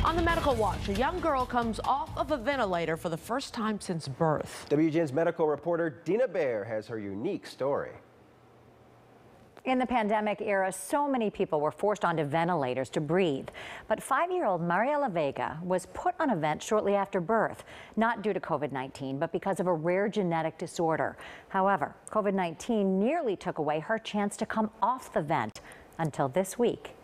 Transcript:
On the Medical Watch, a young girl comes off of a ventilator for the first time since birth. WGN's medical reporter Dina Baer has her unique story. In the pandemic era, so many people were forced onto ventilators to breathe. But 5-year-old Mariella Vega was put on a vent shortly after birth, not due to COVID-19, but because of a rare genetic disorder. However, COVID-19 nearly took away her chance to come off the vent until this week.